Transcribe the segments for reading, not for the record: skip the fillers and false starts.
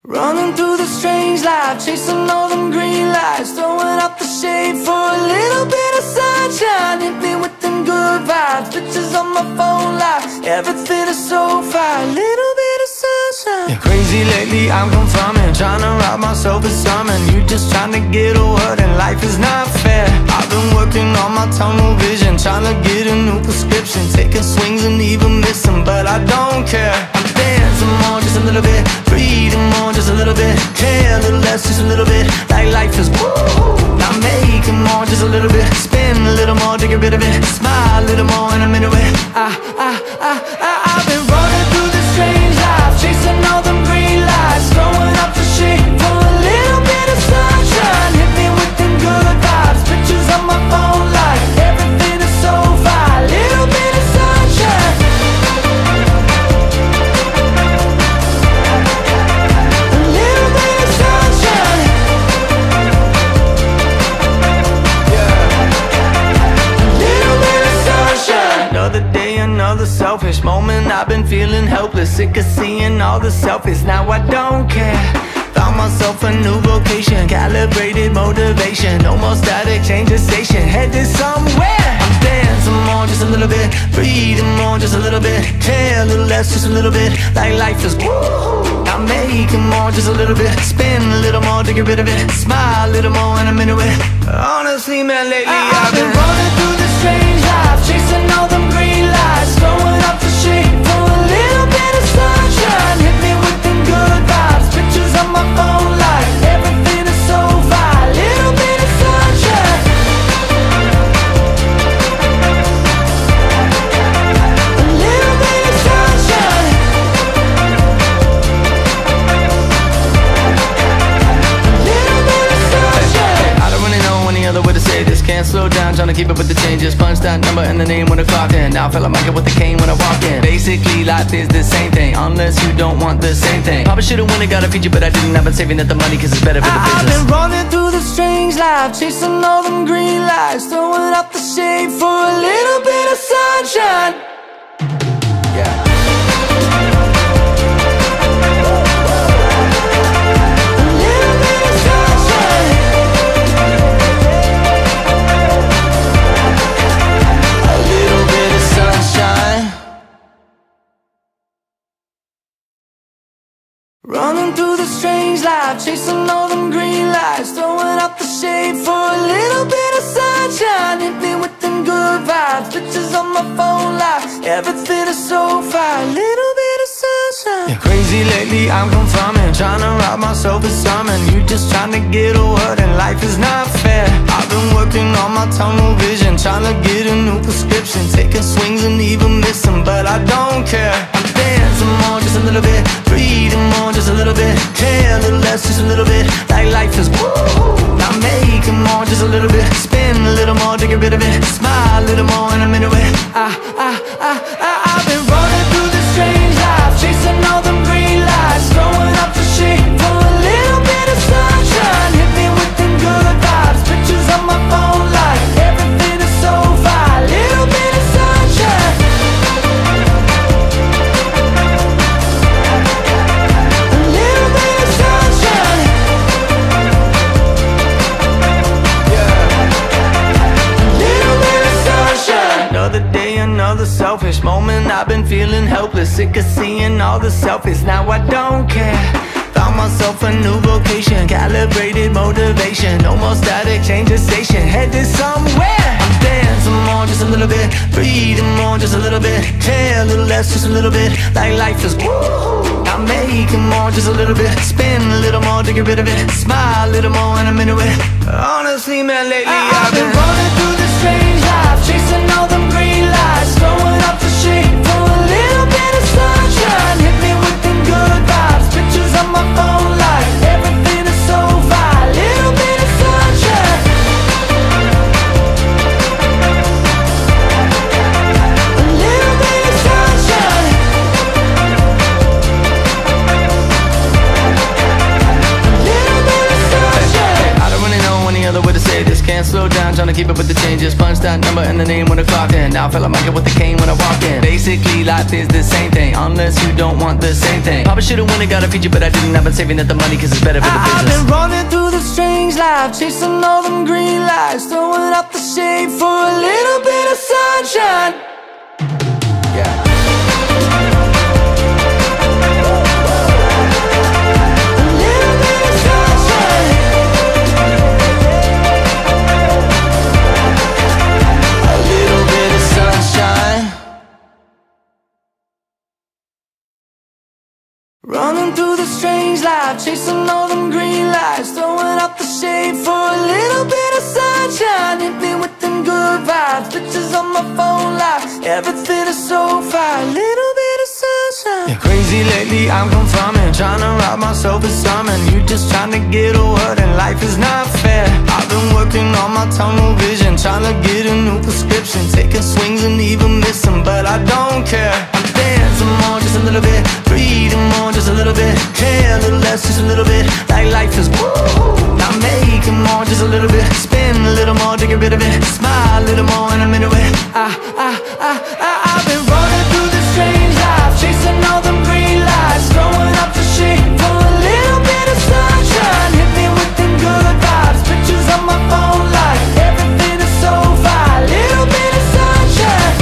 Running through the strange life, chasing all them green lights, throwing up the shade for a little bit of sunshine. Hit me with them good vibes, pictures on my phone lights, everything is so fine, little bit of sunshine. You're crazy lately, I'm confirmin, trying to rob myself of something. You just trying to get a word and life is not fair. I've been working on my tunnel vision, trying to get a new prescription, taking swings and even missing, but I don't care. I'm dancing more, just a little bit, breathing more, just a little bit, care a little less, just a little bit, like life is woo. I'm making more, just a little bit, spin a little more to get rid of it, smile a little more and I'm into it. I've been running through this strange life, chasing all them green lights, throwing up the shade for a little bit of sunshine. Hit me with them good vibes, pictures on my phone like everything is so fine, little bit of sunshine. Another day, another selfish moment. I've been feeling helpless, sick of seeing all the selfies. Now I don't care. Found myself a new vocation, calibrated motivation. No more static, change the station, headed somewhere. I'm dancing more, just a little bit, breathing more, just a little bit, care a little less, just a little bit, like life is woo. I'm making more, just a little bit, spin a little more to get rid of it, smile a little more and I'm into it. Honestly, man, lately I've been running through this strange life, chasing all them green lights, throwing up the shade for a little bit of sunshine. Hit me with them good vibes, pictures on my phone like everything is so fine, little bit of sunshine. A little bit of sunshine. A little bit of sunshine. I don't really know any other way to say this. Can't slow down, trying to keep up with the changes. Punch that number and the name when I clock in. Now I feel like Michael with the cane when I walk in. Basically life is the same thing, unless you don't want the same thing. Probably should've won and got a feature, but I didn't. I've been saving up the money cause it's better for the business. I've been running through the strange life, chasing all them green lights, throwing up the shade for a little bit of sunshine. Yeah. Running through the strange life, chasing all them green lights, throwing up the shade for a little bit of sunshine. Hit me with them good vibes, pictures on my phone lights, everything is so fine, little bit of sunshine. You're crazy lately, I'm confirmin, trying to rob myself of something. You just trying to get a word and life is not fair. I've been working on my tunnel vision, trying to get a new prescription, taking swings and even missing, but I don't care. I'm dancing more, just a little bit, breathing more, just a little bit, care a little less, just a little bit, like life is woo. I'm making more, just a little bit, spin a little more to get rid of it, smile a little more and I'm into it. I've been running through this strange life, chasing all them green lights, throwing up the shade for a little bit of sunshine. Hit me with them good vibes, pictures on my phone like everything is so fine, little bit of sunshine. Another day, another selfish moment. I've been feeling helpless, sick of seeing all the selfies. Now I don't care. Found myself a new vocation, calibrated motivation. No more static, change the station, headed somewhere. I'm dancing more, just a little bit, breathing more, just a little bit, care a little less, just a little bit, like life is woo. I'm making more, just a little bit, spin a little more to get rid of it, smile a little more and I'm into it. Honestly, man, lately I've been running through this strange life, chasing all them green lights, throwing up the shade for a little bit of sunshine. Hit me with them good vibes, pictures on my phone like everything is so fine, little bit of sunshine. A little bit of sunshine. A little bit of sunshine. I don't really know any other way to say this. Can't slow down, trying to keep up with the changes. Punch that number and the name when I clock in. Now I feel like Michael with the cane when I walk in. Basically life is the same thing, unless you don't want the same thing. Probably should've won and got a feature, but I didn't. I've been saving up the money cause it's better for the business. I've been running through the strange life, chasing all them green lights, throwing out the shade for a little bit of sunshine. Yeah. Running through the strange life, chasing all them green lights, throwing out the shade for a little bit of sunshine. Hit me with them good vibes, pictures on my phone life, everything is so fine, little bit of sunshine. Yeah, crazy lately, I'm confirmin, trying to rob myself of something. You just trying to get a word and life is not fair. I've been working on my tunnel vision, trying to get a new prescription, taking swings and even missing, but I don't care. I'm dancing more, just a little bit, breathing more, just a little bit, care a little less, just a little bit, like life is woo. I'm making more, just a little bit, spin a little more to get rid of it, smile a little more and I'm into it. I've been running through this strange life, chasing all them green lights, throwing up the shade for a little bit of sunshine. Hit me with them good vibes, pictures on my phone light, everything is so fine, little bit of sunshine.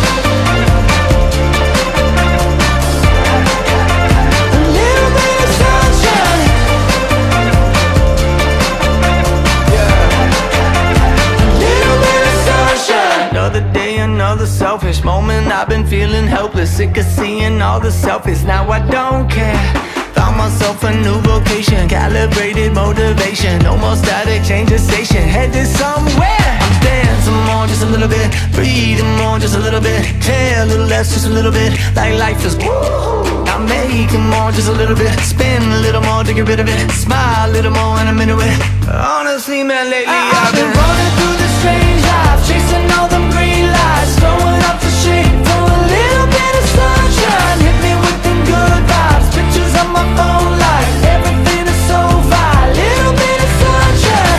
Another day, another selfish moment. I've been feeling helpless, sick of seeing all the selfies. Now I don't care. Found myself a new vocation, calibrated motivation. No more static, change the station, headed somewhere. I'm dancing more, just a little bit, breathing more, just a little bit, care a little less, just a little bit, like life is woo. I'm making more, just a little bit, spin a little more to get rid of it, smile a little more and I'm into it. Honestly, man, lately I've been running through this strange life, chasing all them green lights, throwing up the shade for a little bit of sunshine. Hit me with them good vibes, pictures on my phone light, everything is so fine, little bit of sunshine.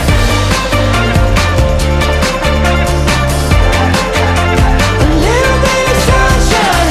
A little bit of sunshine.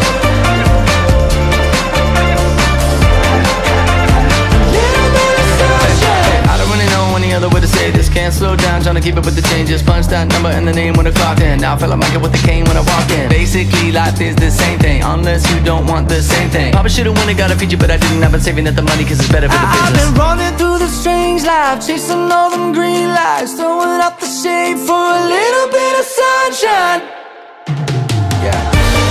A little bit of sunshine. I don't really know any other way to say this. Can't slow down, trying to keep up with the changes. Punch that number and the name when I clock in. Now I feel like Michael with the cane when I walk in. Basically life is the same thing, unless you don't want the same thing. Probably should've won and got a feature, but I didn't. I've been saving up the money cause it's better for the business. I've been running through the strange life, chasing all them green lights, throwing out the shade for a little bit of sunshine. Yeah.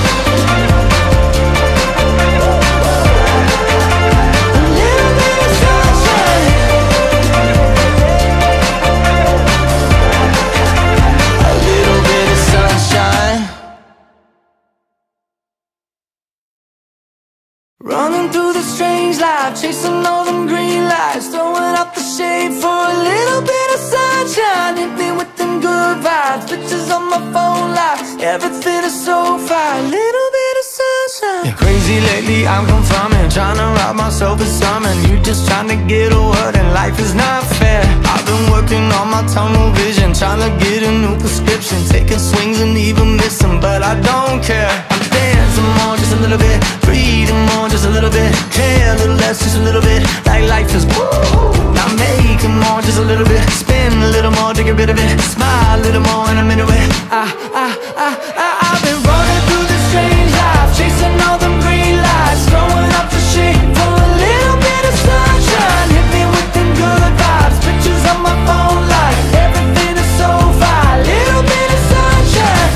Running through the strange life, chasing all them green lights, throwing out the shade for a little bit of sunshine. Hit me with them good vibes, pictures on my phone light, everything is so fine, little bit of sunshine. Yeah, crazy lately, I'm confirmin, trying to rob myself of something. You just trying to get a word and life is not fair. I've been working on my tunnel vision, trying to get a new prescription, taking swings and even missing, but I don't care. I'm dancing more, just a little bit, breathing more, just a little bit, care a little less, just a little bit, like life is woo. I'm making more, just a little bit, spin a little more to get rid of it, smile a little more and I'm into it. I've been running through this strange life, chasing all them green lights, throwing up the shade for a little bit of sunshine. Hit me with them good vibes, pictures on my phone light, everything is so fine, little bit of sunshine.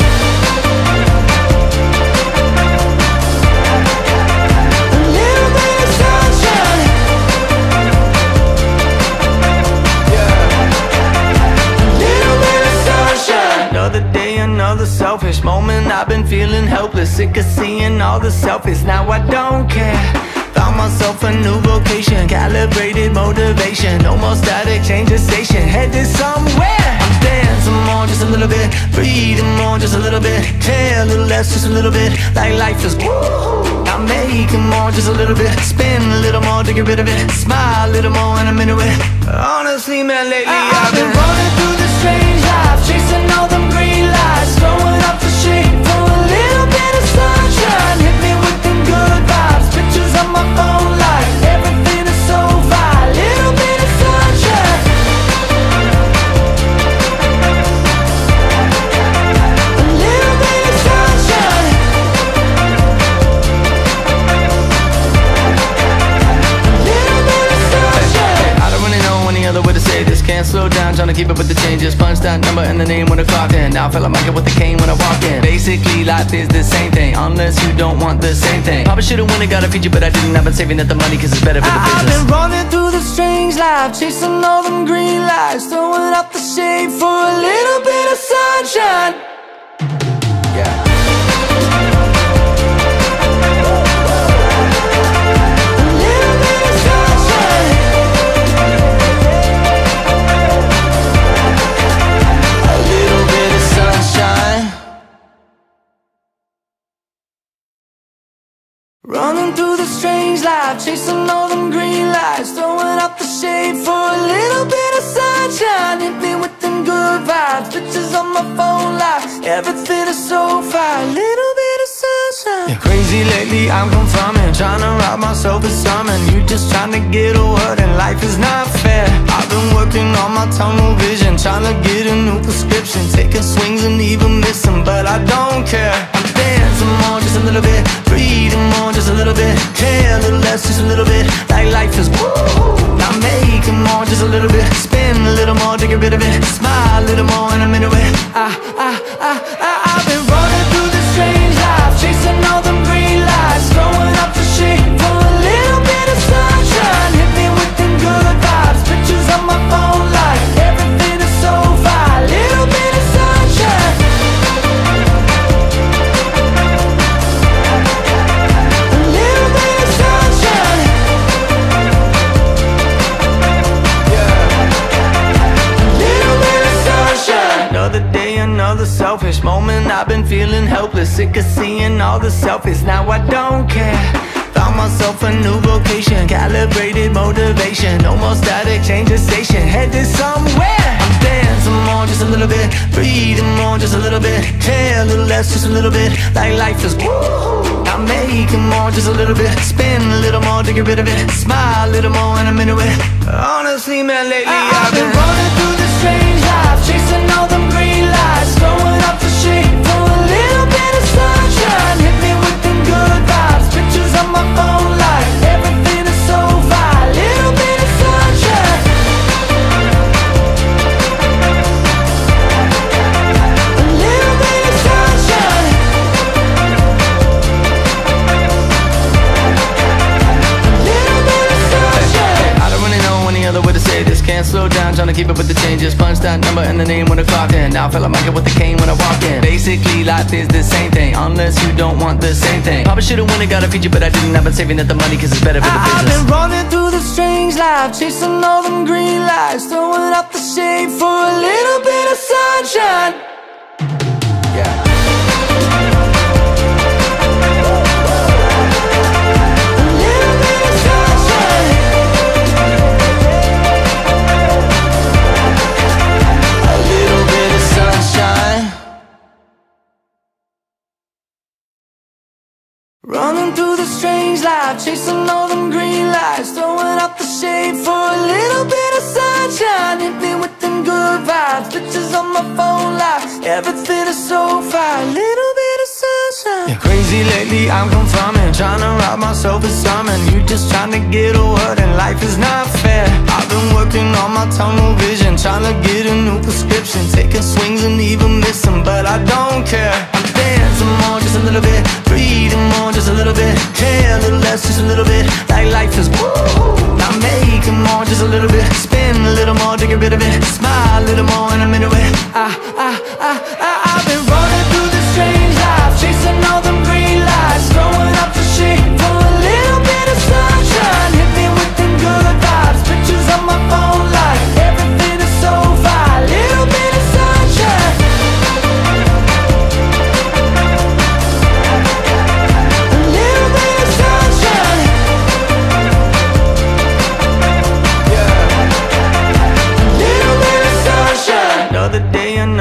Another day, another selfish moment. I've been feeling helpless, sick of seeing all the selfies. Now I don't care. Found myself a new vocation, calibrated motivation. No more static, change the station, headed somewhere. I'm dancing more, just a little bit, breathing more, just a little bit, care a little less, just a little bit, like life is woo. I'm making more, just a little bit, spin a little more to get rid of it, smile a little more and I'm into it. Honestly, man, lately I've been running through the strange life. life, chasing all them green lights, throwing up the shade for a little bit of sunshine. Hit me with them good vibes, pictures on my phone like everything is so fine. Little bit of sunshine, a little bit of sunshine, a little bit of sunshine. I don't really know any other way to say this. Can't slow down, trying to keep up with the changes. Punch that number and the name when I clock in. Now I feel like Michael with the cane when I walk in. Basically, life is the same thing, unless you don't want the same thing. Probably should've went and got a feature, but I didn't. I've been saving up the money cause it's better for the I've business. been running through the strange life, chasing all them green lights, throwing out the shade for a little bit of sunshine. Yeah. Running through the strange life, chasing all them green lights, throwing out the shade for a little bit of sunshine. Hit me with them good vibes, pictures on my phone like everything is so fine. Little bit of sunshine. Yeah, crazy lately, I'm confirmin, trying to rob myself of something. You just trying to get a word and life is not fair. I've been working on my tunnel vision, trying to get a new prescription, taking swings and even missing, but I don't care. I'm dancing more, just a little bit, breathing more, just a little bit, care a little less, just a little bit, like life is woo. Now making more, just a little bit, spin a little more to get rid of it, smile a little more and I'm into it. I've been running through this strange life, chasing all them green lights, throwing up the shade for a little bit of sunshine. Hit me with them good vibes, pictures on my phone like everything is so fine. Little bit of sunshine, a little bit of sunshine, yeah, a little bit of sunshine. Another day, another selfish moment. I've been feeling helpless, sick of seeing all the selfies. Now I don't care. Found myself a new vocation, calibrated motivation. No more static, change the station, headed somewhere. I'm dancing more, just a little bit, breathing more, just a little bit, care a little less, just a little bit, like life is woo. I'm making more, just a little bit, spin a little more to get rid of it, smile a little more and I'm into it. Honestly, man, lately I've been running through this strange life, chasing all them green lights, throwing up the shade for a little bit of sunshine. Hit me with them good vibes, pictures on my phone like everything is so fine. Little bit of sunshine, a little bit of sunshine, a little bit of sunshine. I don't really know any other way to say this. Can't slow down, trying to keep up with the changes. Punch that number and the name when I clock in. Now I feel like Michael with the cane when I walk in. Basically, life is the same thing, unless you don't want the same thing. Probably should've went and got a feature, but I didn't. I've been saving up the money cause it's better for the business. I've been running through the strange life, chasing all them green lights, throwing out the shade for a little bit of sunshine. Yeah. Running through the strange life, chasing all them green lights, throwing out the shade for a little bit of sunshine. Hit me with them good vibes, pictures on my phone like everything is so fine. Little bit of sunshine. Yeah, crazy lately, I'm confirmin, trying to rob myself of something. You just trying to get a word and life is not fair. I've been working on my tunnel vision, trying to get a new prescription, taking swings and even missing, but I don't care. I'm dancing more, just a little bit, breathing more, just a little bit, care a little less, just a little bit, like life is woo. I'm making more, just a little bit, spin a little more to get rid of it, smile a little more and I'm into it. I've been running through this strange life, chasing all them green lights, throwing up the shade for a little bit of sunshine. Hit me with them good vibes, pictures on my phone like everything is so fine. Little bit of sunshine, a little bit of sunshine, yeah, a little bit of sunshine. Another day,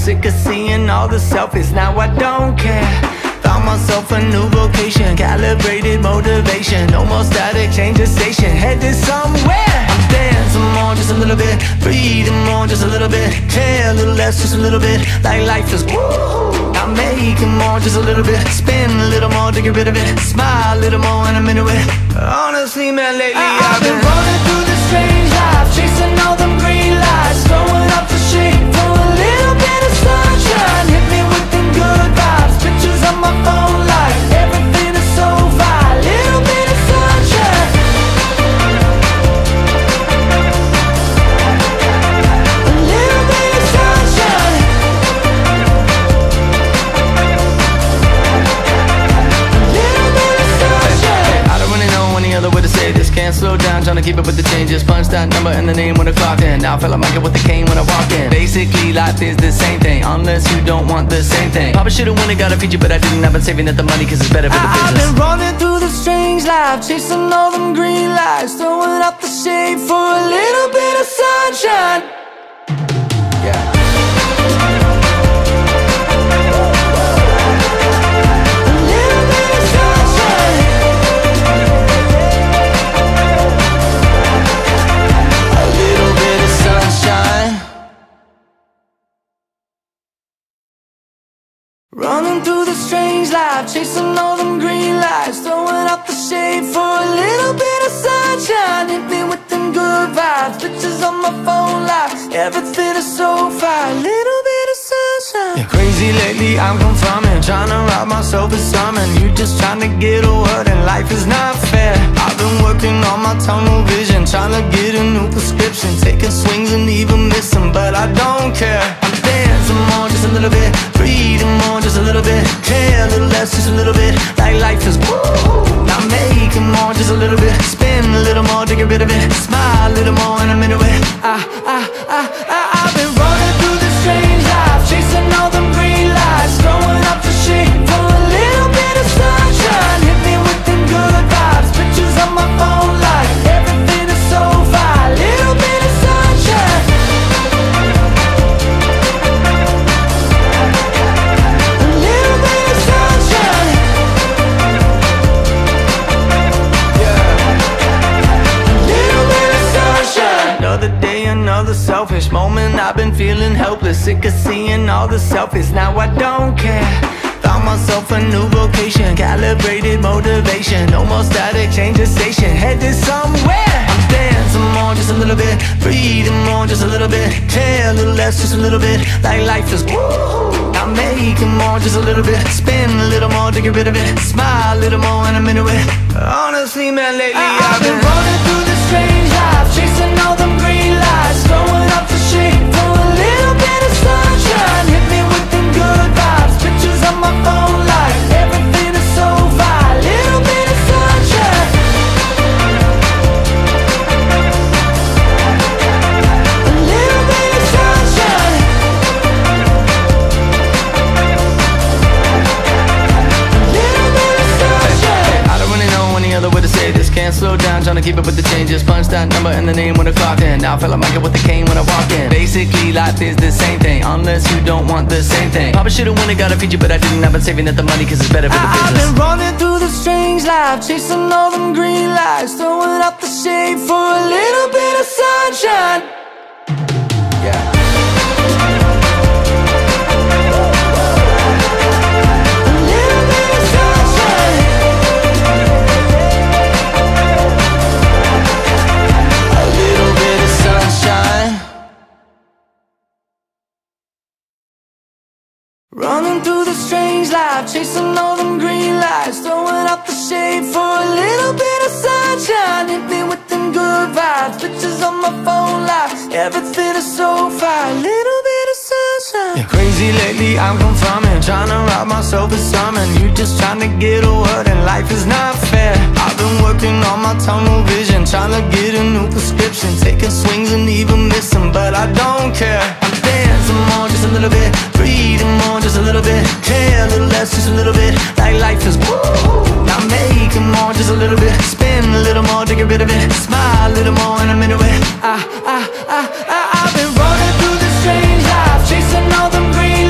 sick of seeing all the selfies. Now I don't care. Found myself a new vocation, calibrated motivation. No more static, change the station, headed somewhere. I'm dancing more, just a little bit. Breathing more, just a little bit. Care a little less, just a little bit. Like life is woo. I'm making more, just a little bit. Spin a little more to get rid of it. Smile a little more and I'm into it. Honestly, man, lately I've been running through this strange life, chasing all them green lights, throwing up the shade for a little bit of sunshine. Hit me with them good vibes, pictures on my phone like everything is so fine. Little bit of sunshine, a little bit of sunshine, a little bit of sunshine. I don't really know any other way to say this. Can't slow down, trying to keep up with the changes. Punch that number and the name when I clocked in. Now I feel like Michael with the cane when I walk in. Basically life is the same thing, unless you don't want the same thing. Probably should've won it, got a feature, but I didn't. I've been saving up the money cause it's better for the business. I've been running through the strange life, chasing all them green lights, throwing up the shade for a little bit of sunshine. Yeah. Running through the strange life, chasing all them green lights, throwing up the shade for a little bit of sunshine. Hit me with them good vibes, pictures on my phone like everything is so fine. Little bit of sunshine. Yeah, crazy lately, I'm confirmin, trying to rob myself of something. You just trying to get a word and life is not fair. I've been working on my tunnel vision, trying to get a new prescription, taking swings and even missing, but I don't care. I'm dancing more, just a little bit. Breathing more, just a little bit. Care a little less, just a little bit. Like life is woo. I'm making more, just a little bit. Spin a little more to get rid of it. Smile a little more and I'm into it. I've been running through this strange life, chasing all them green lights, throwing up the shade for a little bit of sunshine. Hit me with them good vibes, pictures on my phone like everything is so fine. Little bit of sunshine, a little bit of sunshine, yeah, a little bit of sunshine. Another day, another selfish moment. I've been feeling helpless, sick of seeing all the selfies. Now I don't care. Found myself a new vocation, calibrated motivation. No more static, change the station, headed somewhere. I'm dancing more, just a little bit. Breathing more, just a little bit. Care a little less, just a little bit. Like life is woo. I'm making more, just a little bit. Spin a little more to get rid of it. Smile a little more and I'm into it. Honestly, man, lately I've been running through this strange life, chasing all them green lights, throwing up the shade for a little bit of sunshine. Hit me with them good vibes, pictures on my phone like everything is so fine. Little bit of sunshine, a little bit of sunshine, a little bit of sunshine. I don't really know any other way to say this. Can't slow down, trying to keep up with the changes. Punch that number and the name when I clocked in. Now I feel like Michael with the cane when I walk in. Basically life is the same thing, unless you don't want the same thing. Probably should've won it, got a feature, but I didn't. I've been saving up the money cause it's better for the business. I've been running through the strange life, chasing all them green lights, throwing up the shade for a little bit of sunshine. Yeah. Running through the strange life, chasing all them green lights, throwing up the shade for a little bit of sunshine. Hit me with them good vibes, pictures on my phone like everything is so fine. Little bit of sunshine. Yeah, crazy lately, I'm confirmin, trying to rob myself of something. You just trying to get a word and life is not fair. I've been working on my tunnel vision, trying to get a new prescription, taking swings and even missing, but I don't care. I'm dancing more, just a little bit. Breathing more, just a little bit. Care a little less, just a little bit. Like life is woo. I'm making more, just a little bit. Spin a little more to get rid of it. Smile a little more and I'm into it. I've been running through this strange life, chasing all them green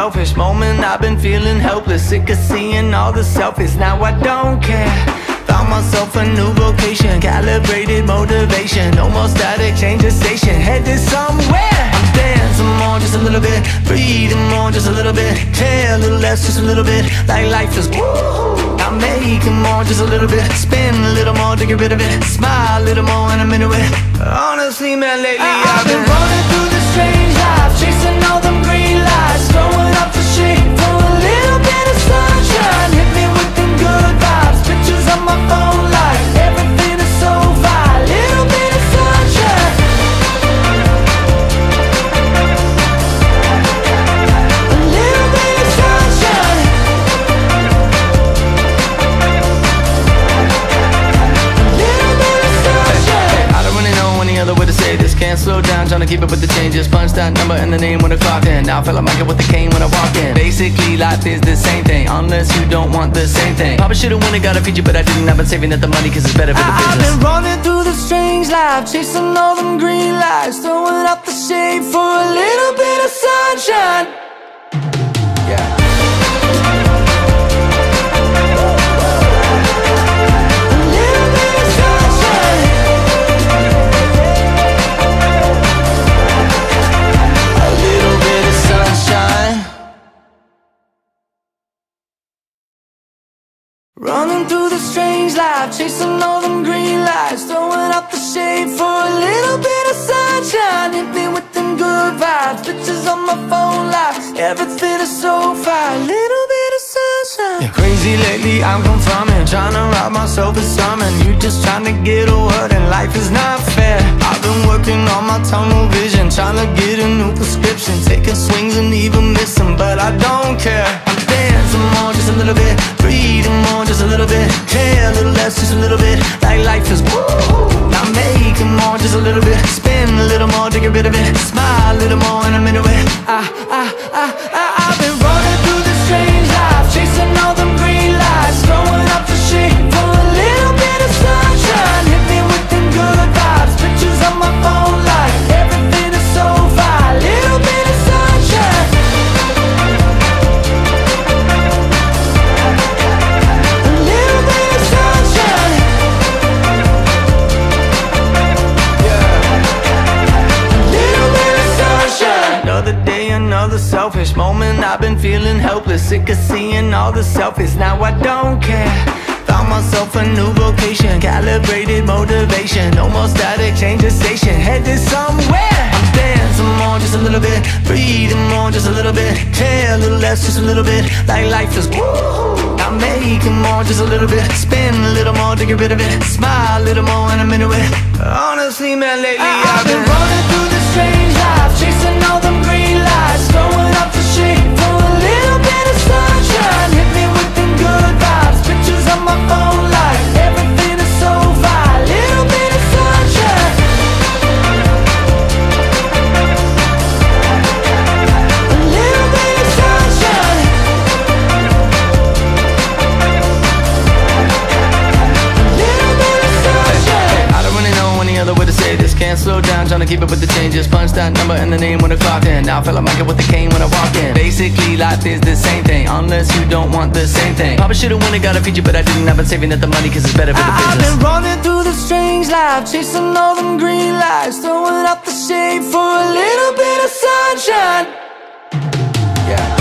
selfish moment. I've been feeling helpless, sick of seeing all the selfies. Now I don't care. Found myself a new vocation, calibrated motivation. No more static, change the station, headed somewhere. I'm dancing more, just a little bit. Breathing more, just a little bit. Care a little less, just a little bit. Like life is woo. I'm making more, just a little bit. Spin a little more to get rid of it. Smile a little more and I'm into it. Honestly, man, lately I've been running through this strange life, chasing all them green lights, throwing up the shade for a little bit of sunshine. Hit me with them good vibes, pictures on my phone like everything is so fine. Little bit of sunshine, a little bit of sunshine, a little bit of sunshine. I don't really know any other way to say this. Can't slow down, trying to keep up with the changes. Punch that number and the name when I clock in. Now I feel like Michael with the cane when I walk in. Basically life is the same thing, unless you don't want the same thing. Probably should've won it, got a feature, but I didn't. I've been saving up the money cause it's better for the business. I've been running through the strange life, chasing all them green lights, throwing up the shade for a little bit of sunshine. Yeah. Running through the strange life, chasing all them green lights, throwing up the shade for a little bit of sunshine. Hit me with them good vibes, pictures on my phone like everything is so fine. Little bit of sunshine. Yeah, crazy lately, I'm confirmin, trying to rob myself of something. You just trying to get a word and life is not fair. I've been working on my tunnel vision, trying to get a new prescription, taking swings and even missing, but I don't care. I'm dancing more, just a little bit. Breathing more, just a little bit. Care a little less, just a little bit. Like life is woo. I'm making more, just a little bit. Spin a little more to get rid of it. Smile a little more and I'm into it. I've been running through this strange life, chasing all them green lights, throwing up the shade for a little bit of sunshine. Hit me with them good vibes, pictures on my phone like everything is so fine. Little bit of sunshine, a little bit of sunshine, yeah, a little bit of sunshine. Another day, another selfish moment. I've been feeling helpless, sick of seeing all the selfies. Now I don't care. Found myself a new vocation, calibrated motivation. No more static, change the station, headed somewhere. I'm dancing more, just a little bit. Breathing more, just a little bit. Care a little less, just a little bit. Like life is woo. I'm making more, just a little bit. Spin a little more to get rid of it. Smile a little more and I'm into it. Honestly, man, lately I've been running through this strange life, chasing all them green lights, throwing up the shade for a little bit of sunshine. Hit me with them good vibes, pictures on my phone like everything is so fine. Little bit of sunshine, a little bit of sunshine, a little bit of sunshine. I don't really know any other way to say this. Can't slow down, trying to keep up with the changes. Punch that number and the name when I clock in. Now I feel like Michael with the cane when I walk in. Basically life is the same thing, unless you don't want the same thing. Probably should've won it, got a feature, but I didn't. I've been saving up the money cause it's better for the business. I've been running through the strange life, chasing all them green lights, throwing up the shade for a little bit of sunshine. Yeah.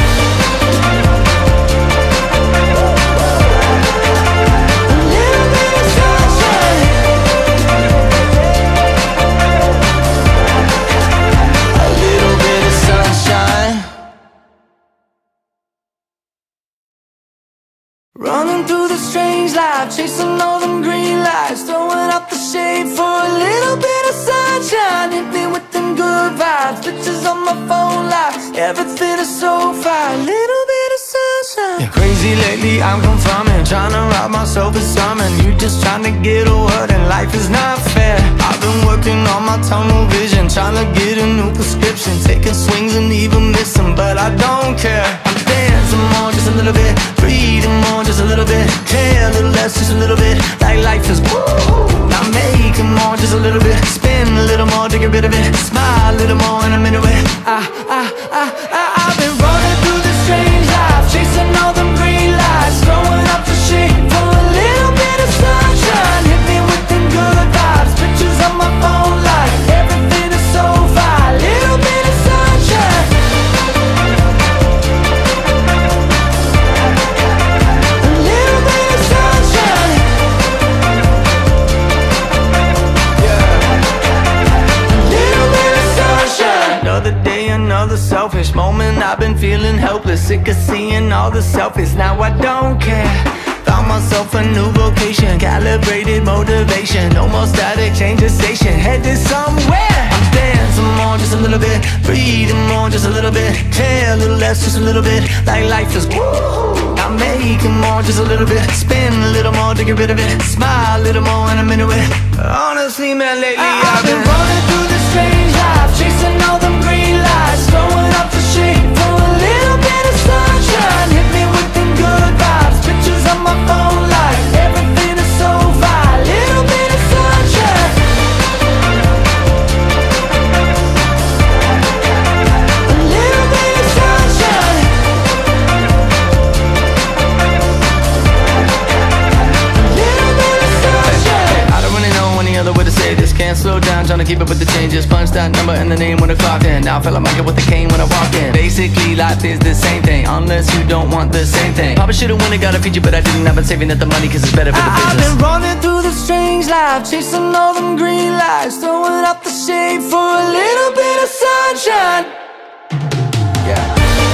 Running through the strange life, chasing all them green lights, throwing up the shade for a little bit of sunshine. Hit me with them good vibes, pictures on my phone like everything is so fine. Little bit of sunshine. Yeah, crazy lately, I'm confirmin, trying to rob myself of something. You just trying to get a word and life is not fair. I've been working on my tunnel vision, trying to get a new prescription, taking swings and even missing, but I don't care. I'm dancing more, just a little bit. Breathing more, just a little bit. Care a little less, just a little bit. Like life is woo. I'm making more, just a little bit. Spin a little more to get rid of it. Smile a little more and I'm into it. I've been running through this day, another selfish moment. I've been feeling helpless, sick of seeing all the selfies. Now I don't care. Found myself a new vocation, calibrated motivation. No more static, change the station, headed somewhere. I'm dancing more, just a little bit. Breathing more, just a little bit. Care a little less, just a little bit. Like life is woo. I'm making more, just a little bit. Spin a little more to get rid of it. Smile a little more and I'm into it. Honestly, man, lately I've been running through this strange life, chasing all them green lights, throwing up the shade for a little bit of sunshine. Hit me with them good vibes, pictures on my phone like everything is so fine. Little bit of sunshine, a little bit of sunshine, a little bit of sunshine. I don't really know any other way to say this. Can't slow down, trying to keep up with the changes. Punch that number and the name when I clock in. Now I feel like I get with the cane when I walk in. Basically life is the same thing, unless you don't want the same thing. Probably should've won it, got a feature, but I didn't. I've been saving up the money cause it's better for the business. I've been running through the strange life, chasing all them green lights, throwing up the shade for a little bit of sunshine. Yeah.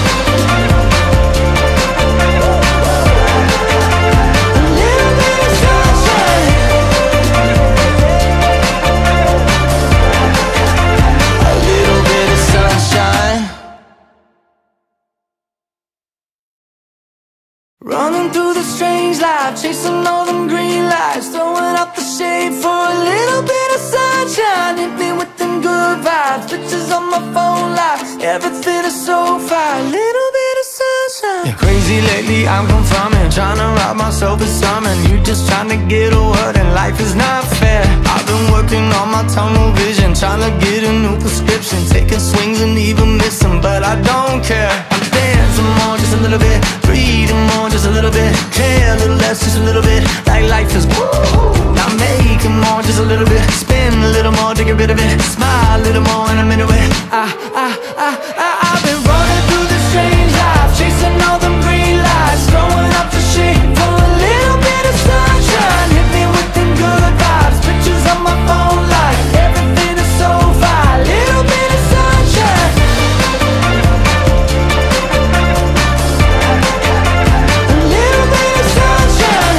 Running through the strange life, chasing all them green lights, throwing up the shade for a little bit of sunshine. Hit me with them good vibes, pictures on my phone like everything is so fine. Little bit of sunshine. Yeah, crazy lately, I'm confirmin, trying to rob myself of something. You just trying to get a word and life is not fair. I've been working on my tunnel vision, trying to get a new prescription, taking swings and even missing, but I don't care. I'm dancing more, just a little bit. Breathing more, just a little bit. Care a little less, just a little bit. Like life is woo. Now making more, just a little bit. Spin a little more to get rid of it. Smile a little more and I'm into it. I've been running through this strange life, chasing all them green lights, throwing up the shade for a little bit of sunshine. Hit me with them good vibes, pictures on my phone like everything is so fine. Little bit of sunshine, a little bit of sunshine,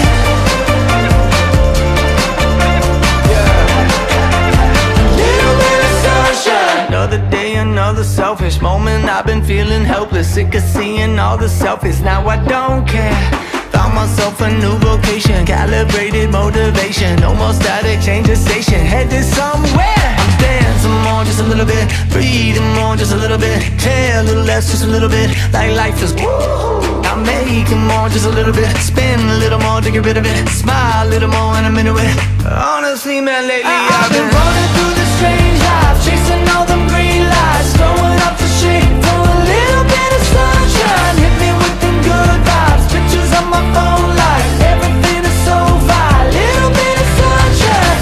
yeah, a little bit of sunshine. Another day, another selfish moment. I've been feeling helpless, sick of seeing all the selfies. Now I don't care. Found myself a new vocation, calibrated motivation. No more static, change the station, headed somewhere. I'm dancing more, just a little bit. Breathing more, just a little bit. Care a little less, just a little bit. Like life is woo. I'm making more, just a little bit. Spin a little more to get rid of it. Smile a little more and I'm into it. Honestly, man, lately I've been running through this strange life, chasing all them green lights, throwing up the shade for a little bit of sunshine. Hit me with them good vibes, pictures on my phone like everything is so fine. Little bit of sunshine,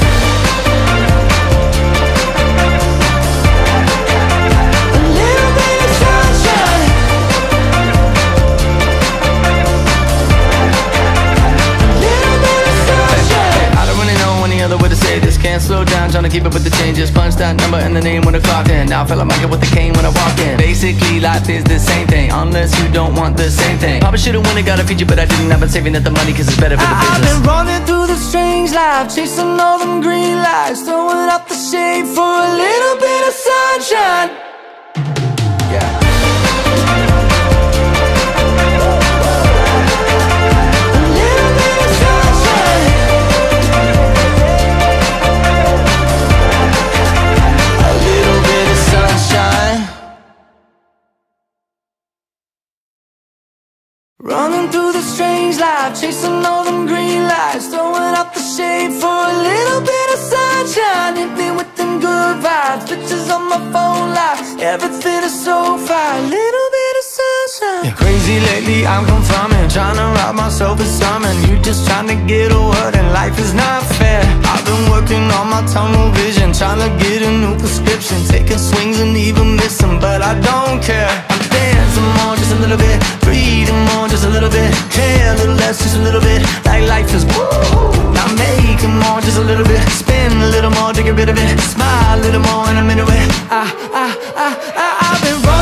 a little bit of sunshine, a little bit of sunshine. I don't really know any other way to say this. Can't slow down, trying to keep up with the changes. Punch that number and the name when I clock in. Now I feel like I get with the cane when I walk in. Basically life is the same thing, unless you don't want the same thing. Probably should've won it, got a feature, but I didn't. I've been saving up the money cause it's better for the business. I've been running through the strange life, chasing all them green lights, throwing up the shade for a little bit of sunshine. Yeah. Running through the strange life, chasing all them green lights, throwing up the shade for a little bit of sunshine. Hit me with them good vibes, pictures on my phone like everything is so fine. Little bit of sunshine. Yeah, crazy lately, I'm confirmin, trying to rob myself of something. You just trying to get a word and life is not fair. I've been working on my tunnel vision, trying to get a new prescription, taking swings and even missing, but I don't care. I'm dancing more, just a little bit. Breathing more, just a little bit. Care a little less, just a little bit. Like life is woo. Now making more, just a little bit. Spin a little more to get rid of it. Smile a little more and I'm into it. I've been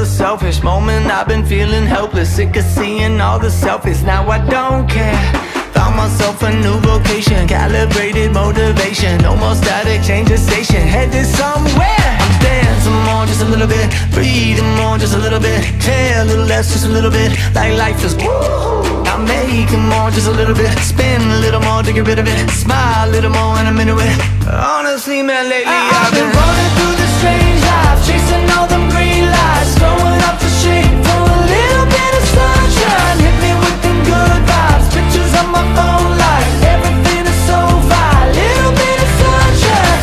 selfish moment. I've been feeling helpless, sick of seeing all the selfies. Now I don't care. Found myself a new vocation, calibrated motivation. No more static, change the station, headed somewhere. I'm dancing more, just a little bit. Breathing more, just a little bit. Care a little less, just a little bit. Like life is woo. I'm making more, just a little bit. Spin a little more to get rid of it. Smile a little more and I'm into it. Honestly, man, lately I've been running through this strange life, chasing all them green lights, throwing up the shade for a little bit of sunshine. Hit me with them good vibes, pictures on my phone like everything is so fine. Little bit of sunshine,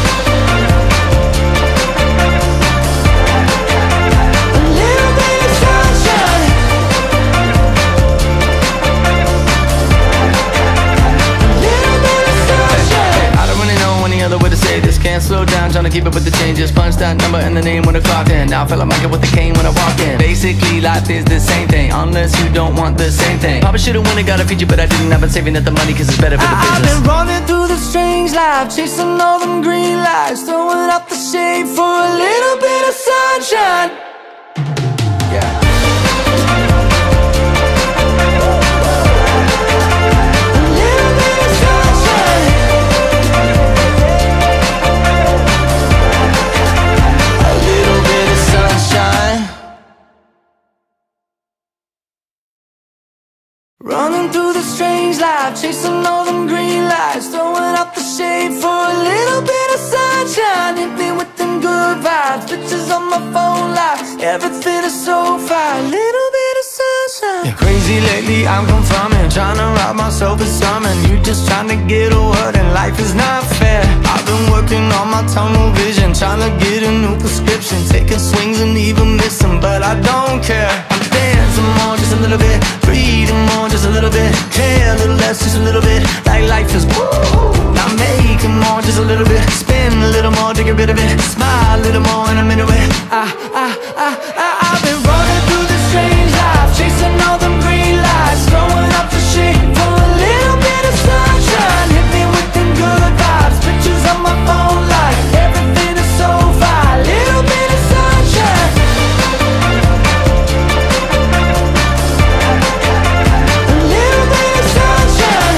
a little bit of sunshine, a little bit of sunshine. I don't really know any other way to say this. Can't slow down, trying to keep up with the changes. Punch that number and the name when I clocked in. Now I feel like Michael with the cane when I walk in. Basically life is the same thing, unless you don't want the same thing. Probably should've won and got a feature, but I didn't. I've been saving up the money cause it's better for the business. I've been running through the strange life, chasing all them green lights, throwing up the shade for a little bit of sunshine. Yeah. Running through the strange life, chasing all them green lights, throwing up the shade for a little bit of sunshine. Hit me with them good vibes, pictures on my phone like everything is so fine. Little bit of sunshine. Yeah, crazy lately, I'm confirmin, trying to rob myself of something. You just trying to get a word and life is not fair. I've been working on my tunnel vision, trying to get a new prescription, taking swings and even missing, but I don't care. I'm dancing more, just a little bit. Breathing more, just a little bit. Care a little less, just a little bit. Like life is woo. I'm making more, just a little bit. Spin a little more to get rid of it. Smile a little more and I'm into it. I've been running through this strange life, chasing all them green lights, throwing up the shade for a little bit of sunshine. Hit me with them good vibes, pictures on my phone like everything is so fine. Little bit of sunshine, a little bit of sunshine,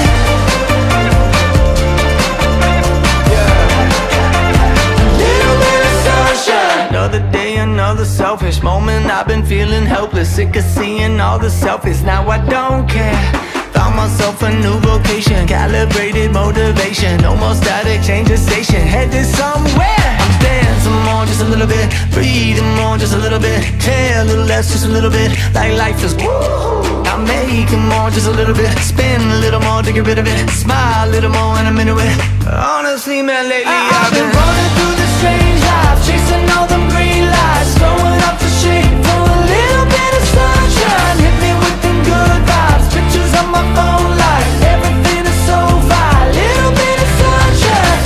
yeah, a little bit of sunshine. Another day, another selfish moment. I've been feeling helpless, sick of seeing all the selfies. Now I don't care. Found myself a new vocation, calibrated motivation. No more static, change the station, headed somewhere. I'm dancing more, just a little bit. Breathing more, just a little bit. Care a little less, just a little bit. Like life is woo. I'm making more, just a little bit. Spin a little more to get rid of it. Smile a little more and I'm into it. Honestly, man, lately I've been running through this strange life, chasing all them green lights, throwing up the shade for a little bit of sunshine. Hit me with them good vibes, pictures on my phone like everything is so fine. Little bit of sunshine,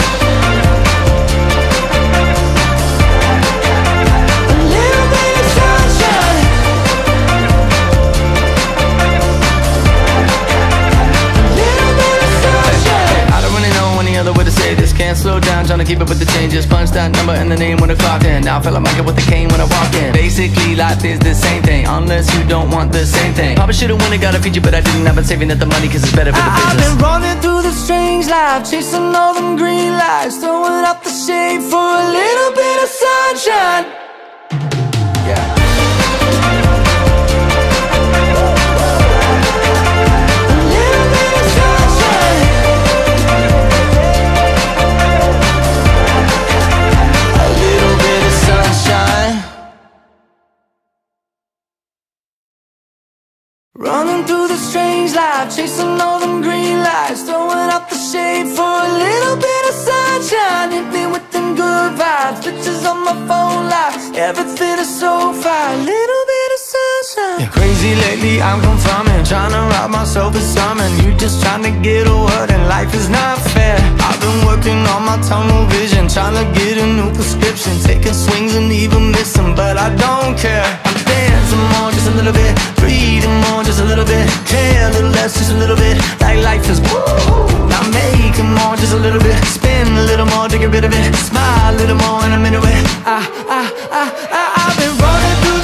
a little bit of sunshine, a little bit of sunshine. I don't really know any other way to say this. Can't slow down, trying to keep up with the changes. Punch that number and the name when I clocked in. Now I feel like Michael with the cane when I walk in. Basically life is the same thing, unless you don't want the same thing. Probably should've won and got a feature, but I didn't. I've been saving up the money cause it's better for the business. I've been running through the strange life, chasing all them green lights, throwing up the shade for a little bit of sunshine. Yeah. Running through the strange life, chasing all them green lights, throwing up the shade for a little bit of sunshine. Hit me with them good vibes, pictures on my phone like everything is so fine. Little bit of sunshine. Yeah, crazy lately, I'm confirmin, trying to rob myself of something. You just trying to get a word and life is not fair. I've been working on my tunnel vision, trying to get a new prescription, taking swings and even missing, but I don't care. I'm dancing more, just a little bit. Breathing more, just a little bit. Care a little less, just a little bit. Like life is woo. I'm making more, just a little bit. Spin a little more to get rid of it. Smile a little more and I'm into it. I've been running through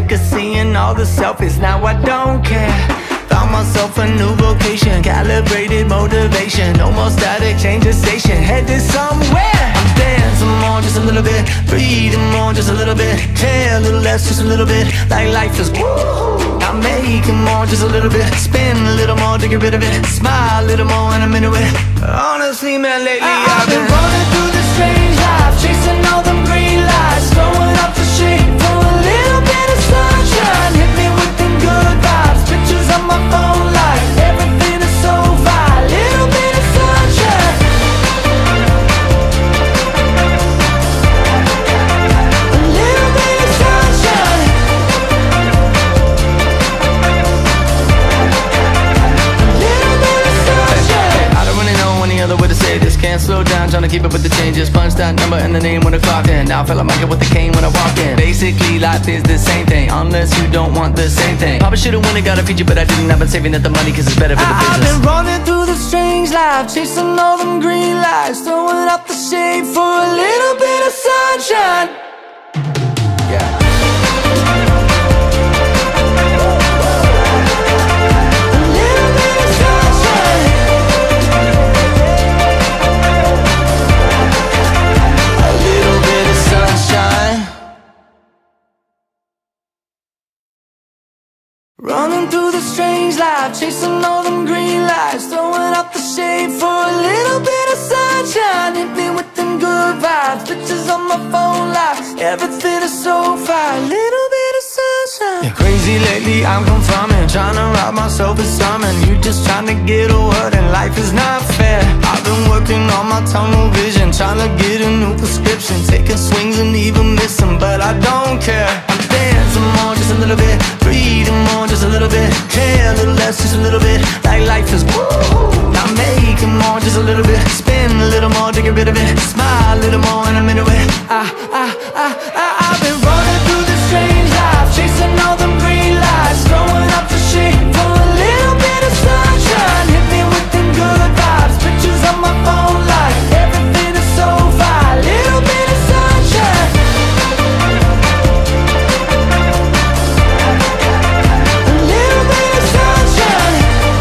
sick of seeing all the selfies. Now I don't care. Found myself a new vocation, calibrated motivation. No more static, change the station, headed somewhere. I'm dancing more, just a little bit. Breathing more, just a little bit. Care a little less, just a little bit. Like life is woo. I'm making more, just a little bit. Spin a little more to get rid of it. Smile a little more and I'm into it. Honestly, man, lately I've been running through this strange life, chasing all them green lights, throwing up the shade for a little bit of sunshine. Hit me with them good vibes, pictures on my phone like everything is so fine. Little bit of sunshine, a little bit of sunshine, a little bit of sunshine. I don't really know any other way to say this. Can't slow down, trying to keep up with the changes. Punch that number and the name when I clocked in. Now I feel like I get with the cane when I walk in. Basically life is the same thing, unless you don't want the same thing. Probably should've won it, got a feature, but I didn't. I've been saving up the money cause it's better for the business. I've been running through the strange life, chasing all them green lights, throwing up the shade for a little bit of sunshine. Yeah. Running through the strange life, chasing all them green lights, throwing up the shade for a little bit of sunshine. Hit me with them good vibes, pictures on my phone like everything is so fine. Little bit of sunshine. Yeah, crazy lately, I'm confirmin, trying to rob myself of something. You just trying to get a word and life is not fair. I've been working on my tunnel vision, trying to get a new prescription, taking swings and even missing, but I don't care. I'm dancing more, just a little bit. Breathing more, just a little bit. Care a little less, just a little bit. Like life is woo. I'm making more, just a little bit. Spin a little more to get rid of it. Smile a little more and I'm into it. I've been running through this strange life, chasing all them green lights, throwing up the shade for a little bit of sunshine. Hit me with them good vibes, pictures on my phone like everything is so fine. Little bit of sunshine, a little bit of sunshine,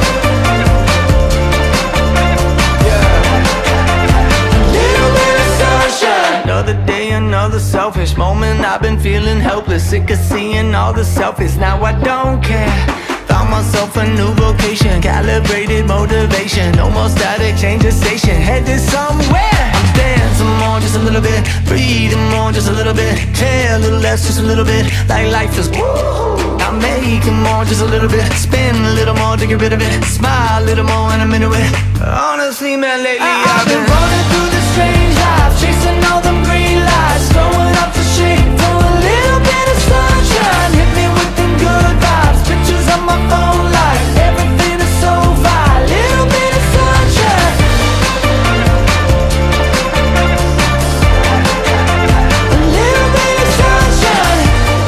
yeah, a little bit of sunshine. Another day, another selfish moment. I've been feeling helpless, sick of seeing all the selfies. Now I don't care. Found myself a new vocation, calibrated motivation. No more static, change the station, headed somewhere. I'm dancing more, just a little bit. Breathing more, just a little bit. Care a little less, just a little bit. Like life is woo. I'm making more, just a little bit. Spin a little more to get rid of it. Smile a little more and I'm into it. Honestly, man, lately I've been running through this strange life, chasing all them green lights, throwing up the shade for a little bit of sunshine. Hit me with them good vibes, pictures on my phone like everything is so fine. Little bit of sunshine, a little bit of sunshine,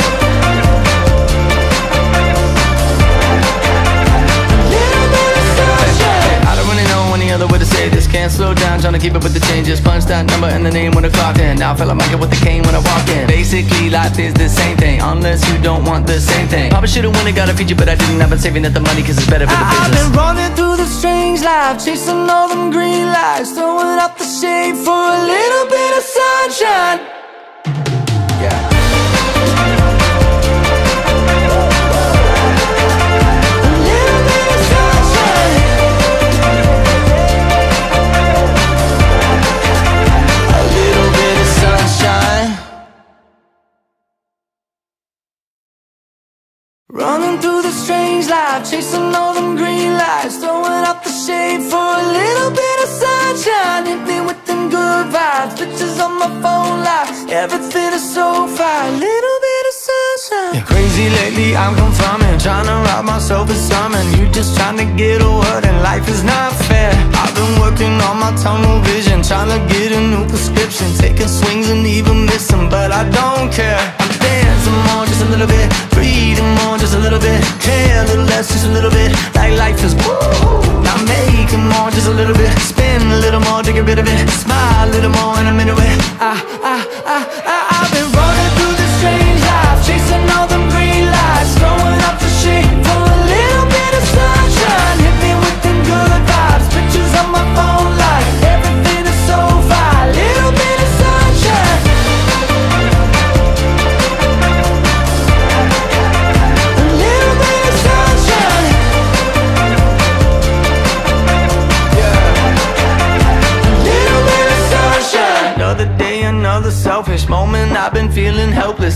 a little bit of sunshine. I don't really know any other way to say this. Can't slow down, trying to keep up with the changes. Punch that number and the name when I clocked in. Now I feel like I get with the cane when I walk in. Basically life is the same thing, unless you don't want the same thing. Probably should've won it, got a feature, but I didn't. I've been saving up the money cause it's better for the business. I've been running through the strange life, chasing all them green lights, throwing up the shade for a little bit of sunshine. Yeah. Running through the strange life, chasing all them green lights, throwing up the shade for a little bit of sunshine. Hit me with them good vibes, pictures on my phone like everything is so fine. Little bit of sunshine. Yeah, crazy lately, I'm confirmin, trying to rob myself of something. You just trying to get a word and life is not fair. I've been working on my tunnel vision, trying to get a new prescription, taking swings and even missing, but I don't care. I'm dancing more, just a little bit. Breathing more, just a little bit. Care a little less, just a little bit. Like life is woo. I'm making more, just a little bit. Spin a little more to get rid of it. Smile a little more and I'm into it. I've been running through this strange life, chasing all them green lights.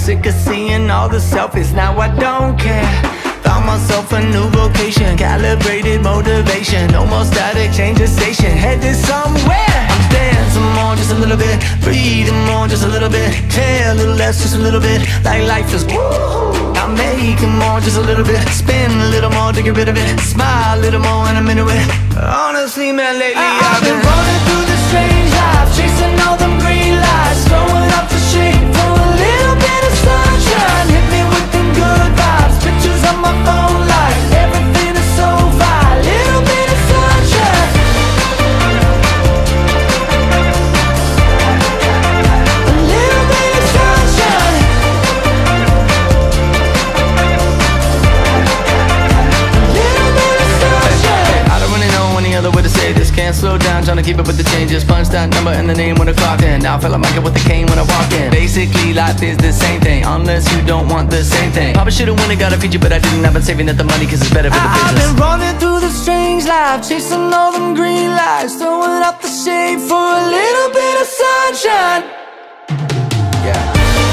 sick of seeing all the selfies. Now I don't care. Found myself a new vocation, calibrated motivation. No more static, change the station, headed somewhere. I'm dancing more, just a little bit. Breathing more, just a little bit. Care a little less, just a little bit. Like life is woo. I'm making more, just a little bit. Spin a little more to get rid of it. Smile a little more and I'm into it. Honestly, man, lately I've been running through this strange life, chasing all them green lights, throwing up the shade for a little bit of sunshine. Hit me with them good vibes, pictures on my phone like everything is so fine. Little bit of sunshine, a little bit of sunshine, a little bit of sunshine. I don't really know any other way to say this. Can't slow down, trying to keep up with the changes. Punch that number and the name when I clocked in. Now I feel like Michael with the cane when I walk in. Basically life is the same thing, unless you don't want the same thing. Probably should've won it, got a feature, but I didn't. I've been saving up the money cause it's better for the business. I've been running through the strange life, chasing all them green lights, throwing up the shade for a little bit of sunshine. Yeah.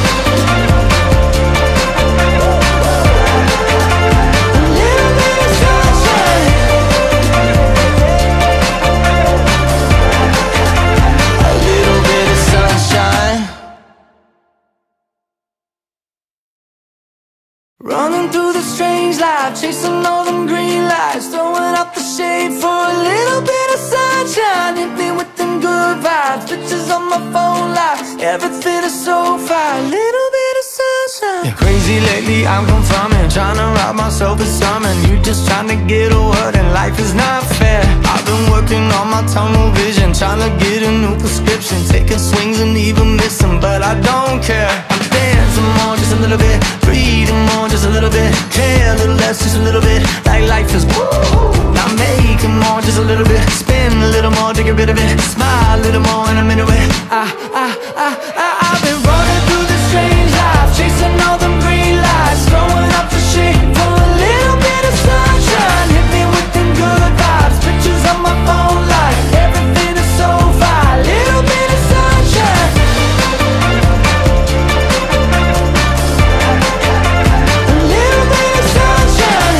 Running through the strange life, chasing all them green lights, throwing up the shade for a little bit of sunshine. Hit me with them good vibes, pictures on my phone like everything is so fine. Little bit of sunshine. Yeah, crazy lately, I'm confirmin, trying to rob myself of something. You just trying to get a word and life is not fair. I've been working on my tunnel vision, trying to get a new prescription, taking swings and even missing, but I don't care. I'm dancing more, just a little bit. Breathing more, just a little bit. Care a little less, just a little bit. Like life is woo. I'm making more, just a little bit. Spin a little more to get rid of it. Smile a little more and I'm into it. I've been running through this strange life, chasing all them green lights, throwing up the shade for a little bit of sunshine. Hit me with them good vibes, pictures on my phone like everything is so fine. Little bit of sunshine, a little bit of sunshine,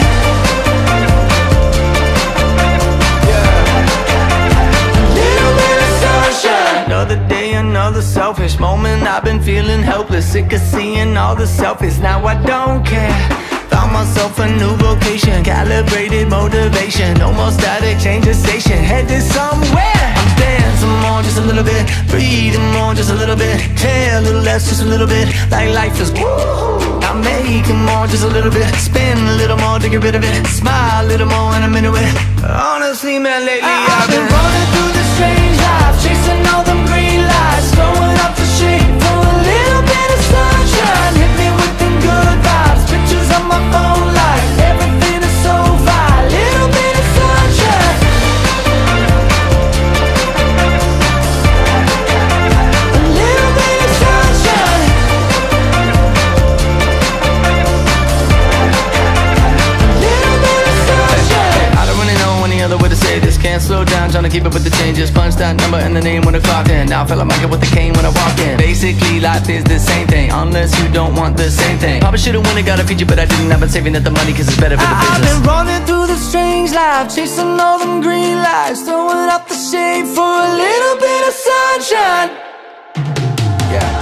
yeah, a little bit of sunshine. Another day, another selfish moment. I've been feeling helpless, sick of seeing all the selfies. Now I don't care. Found myself a new vocation, calibrated motivation. No more static, change the station, headed somewhere. I'm dancing more, just a little bit. Breathing more, just a little bit. Care a little less, just a little bit. Like life is woo. I'm making more, just a little bit. Spin a little more to get rid of it. Smile a little more and I'm into it. Honestly, man, lately I've been running through this strange life, chasing all them green lights, throwing up the shade for a little bit of sunshine. Hit me with them good vibes, pictures on my phone like everything is so fine. Little bit of sunshine, a little bit of sunshine, a little bit of sunshine. I don't really know any other way to say this. Can't slow down, trying to keep up with the changes. Punch that number and the name when I clocked in. Now I feel like Michael with the cane when I walk in. Basically life is the same thing, unless you don't want the same thing. Probably should've won it, got a feature, but I didn't. I've been saving up the money cause it's better for the business. I've been running through the strange life, chasing all them green lights, throwing up the shade for a little bit of sunshine. Yeah.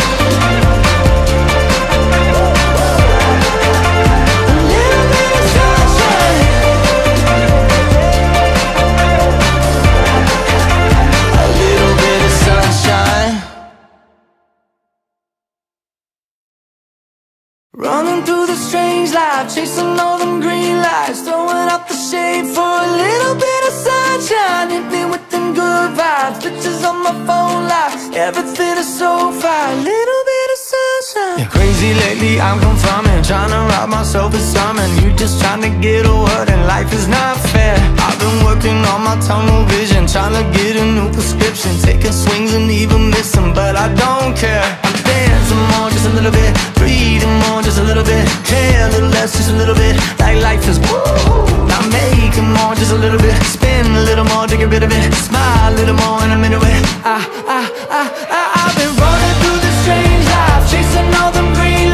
Running through the strange life, chasing all them green lights, throwing up the shade for a little bit of sunshine. Hit me with them good vibes, pictures on my phone like everything is so fine. Little bit of sunshine. Yeah, crazy lately, I'm confirmin, trying to rob myself of something. You just trying to get a word and life is not fair. I've been working on my tunnel vision, trying to get a new prescription, taking swings and even missing, but I don't care. I'm dancing more, just a little bit. Breathing more, just a little bit. Care a little less, just a little bit. Like life is woo. I'm making more, just a little bit. Spin a little more to get rid of it. Smile a little more and I'm into it. I've been running through this strange life, chasing all them green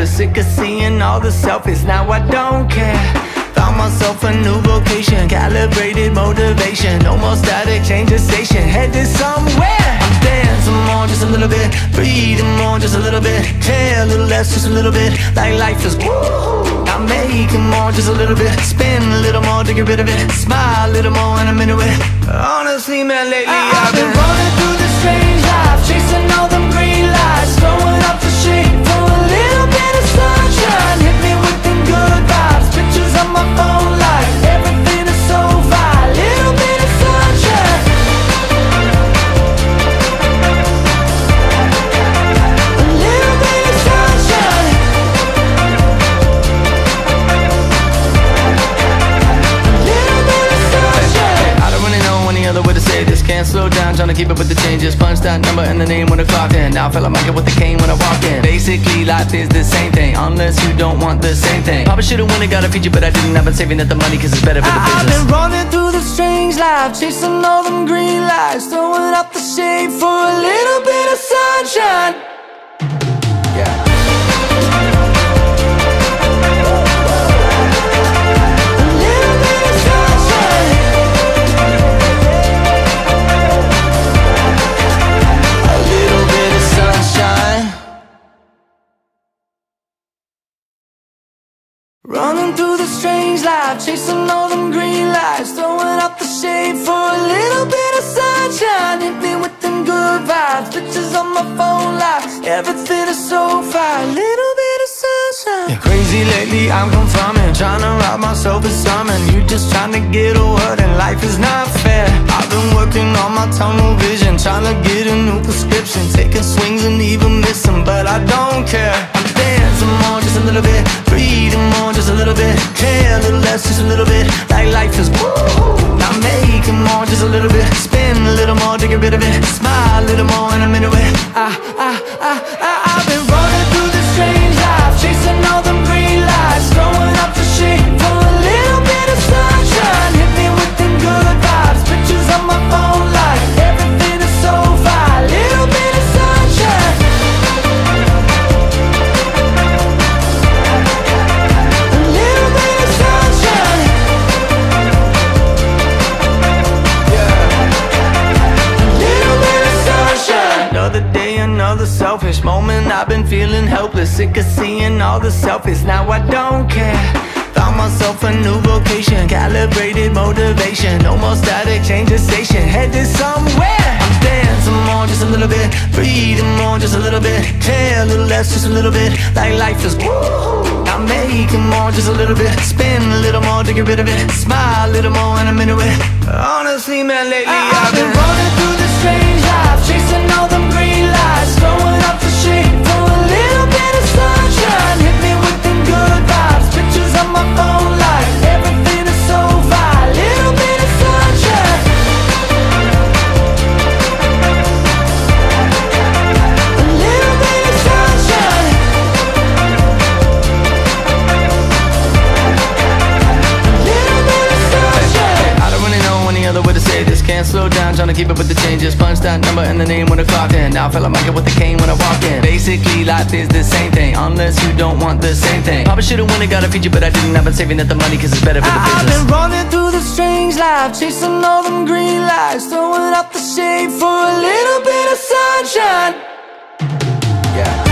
helpless, sick of seeing all the selfish. Now I don't care. Found myself a new vocation, calibrated motivation. No more static, change the station, headed somewhere. I'm dancing more, just a little bit. Breathing more, just a little bit. Care a little less, just a little bit. Like life is woo. I'm making more, just a little bit. Spin a little more to get rid of it. Smile a little more and I'm into it. Honestly, man, lately I've been running through this strange life, chasing all them green lights, throwing up the shade for a little bit of sunshine. Hit me with them good vibes, pictures on my phone like everything is so fine. Little bit of sunshine, a little bit of sunshine, a little bit of sunshine. I don't really know any other way to say this. Can't slow down, trying to keep up with the changes. Punch that number and the name when I clocked in. Now I feel like I get with the cane when I walk in. Basically life is the same thing, unless you don't want the same thing. Probably should've won and got a feature, but I didn't. I've been saving up the money cause it's better for the business. I've been running through the strange life, chasing all them green lights, throwing up the shade for a little bit of sunshine. Yeah. Running through the strange life, chasing all them green lights, throwing up the shade for a little bit of sunshine. Hit me with them good vibes, pictures on my phone like everything is so fine. Little bit of sunshine. Yeah, crazy lately, I'm confirmin, trying to rob myself of something. You just trying to get a word and life is not fair. I've been working on my tunnel vision, trying to get a new prescription, taking swings and even missing, but I don't care. I'm dancing more, just a little bit. Breathing more, just a little bit. Care a little less, just a little bit. Like life is woo. I'm making more, just a little bit. Spin a little more to get rid of it. Smile a little more and I'm into it. I've been running through this strange life, chasing all them green lights, throwing up the shade for a little bit of sunshine. Hit me with them good vibes, pictures on my phone like everything is so fine. Little bit of sunshine, a little bit of sunshine, yeah, a little bit of sunshine. Another day, another selfish moment. I've been feeling helpless, sick of seeing all the selfish. Now I don't care. Found myself a new vocation, calibrated motivation. No more static, change the station, headed somewhere. I'm dancing more, just a little bit. Breathing more, just a little bit. Care a little less, just a little bit. Like life is woo. I'm making more, just a little bit. Spin a little more to get rid of it. Smile a little more and I'm into it. Honestly, man, lately I've been running through this strange life, chasing all them green lights, throwing up the shade for a little bit of sunshine. Hit me with them good vibes, pictures on my phone like everything is so fine. Little bit of sunshine, a little bit of sunshine, a little bit of sunshine. I don't really know any other way to say this. Can't slow down, trying to keep up with the changes. Punch that number and the name when I clocked in. Now I feel like I get with the cane when I walk in. Basically life is the same thing, unless you don't want the same thing. Probably should've won and got a feature, but I didn't. I've been saving up the money cause it's better for the business. I've been running through the strange life, chasing all them green lights, throwing up the shade for a little bit of sunshine. Yeah.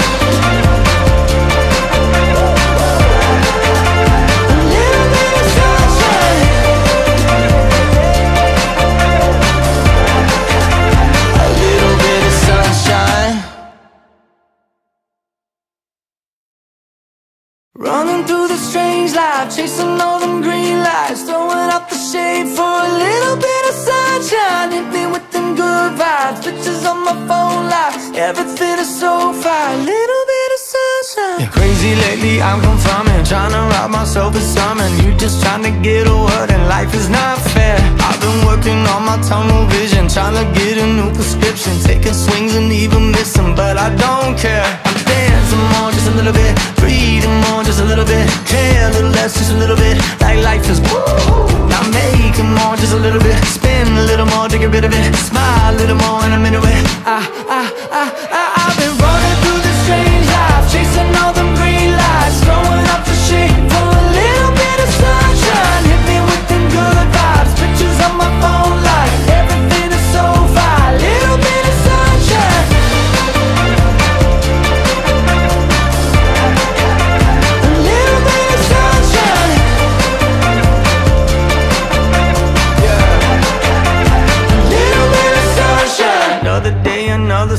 Running through the strange life, chasing all them green lights, throwing up the shade for a little bit of sunshine. Hit me with them good vibes, pictures on my phone like everything is so fine. Little bit of sunshine. Yeah, crazy lately, I'm confirmin, trying to rob myself of something. You just trying to get a word and life is not fair. I've been working on my tunnel vision, trying to get a new prescription, taking swings and even missing, but I don't care. I'm dancing more, just a little bit. Breathing more, just a little bit. Care a little less, just a little bit. Like life is woo. I'm making more, just a little bit. Spin a little more to get rid of it. Smile a little more and I'm into it. I've been running through this strange life, chasing all them green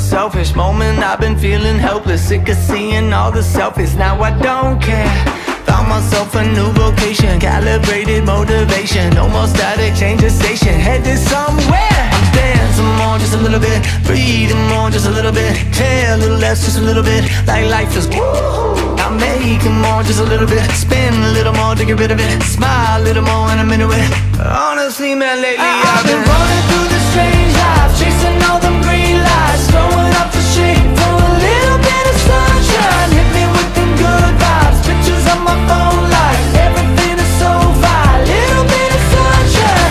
selfish moment. I've been feeling helpless, sick of seeing all the selfies. Now I don't care. Found myself a new vocation, calibrated motivation. No more static, change the station, headed somewhere. I'm dancing more, just a little bit. Breathing more, just a little bit. Care a little less, just a little bit. Like life is woo. I'm making more, just a little bit. Spin a little more to get rid of it. Smile a little more and I'm into it. Honestly, man, lately I've been running through this strange life, chasing all them green lights, throwing up the shade for a little bit of sunshine. Hit me with them good vibes, pictures on my phone like everything is so fine. Little bit of sunshine,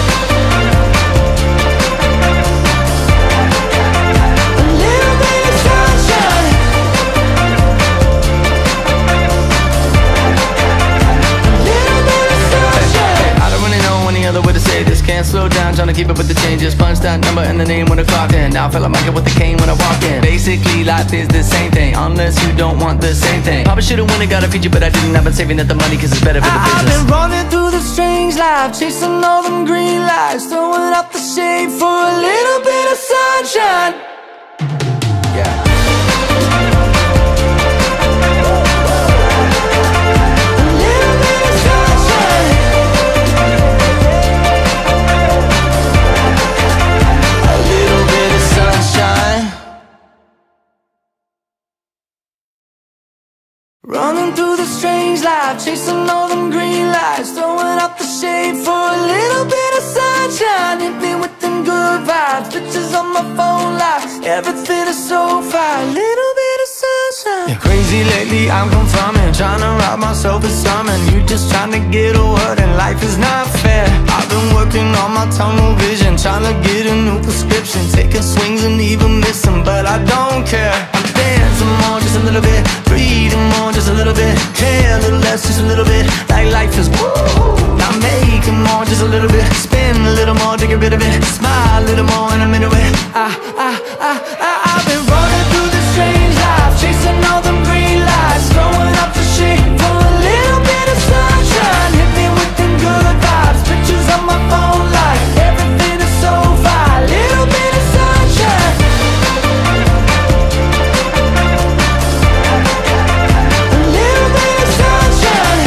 a little bit of sunshine, a little bit of sunshine. I don't really know any other way to say this. Can't slow down, trying to keep up with the changes. Punch that number and the name when I clocked in. Now I feel like Michael with the cane when I walk in. Basically life is the same thing, unless you don't want the same thing. Probably should've won and got a feature, but I didn't. I've been saving up the money cause it's better for the business. I've been running through the strange life, chasing all them green lights, throwing up the shade for a little bit of sunshine. Yeah. Running through the strange life, chasing all them green lights, throwing up the shade for a little bit of sunshine. Hit me with them good vibes, pictures on my phone like everything is so fine. Little bit of sunshine. Yeah, crazy lately, I'm confirmin, trying to rob myself of something. You just trying to get a word and life is not fair. I've been working on my tunnel vision, trying to get a new prescription, taking swings and even missing, but I don't care. I'm dancing more, just a little bit. Breathing more, just a little bit. Care a little less, just a little bit. Like life is woo. I'm making more, just a little bit. Spin a little more to get rid of it. Smile a little more and I'm into it. I've been running through this strange life, chasing all them green lights, throwing up the shade for a little bit of sunshine. Hit me with them good vibes, pictures on my phone like everything is so fine. Little bit of sunshine, a little bit of sunshine,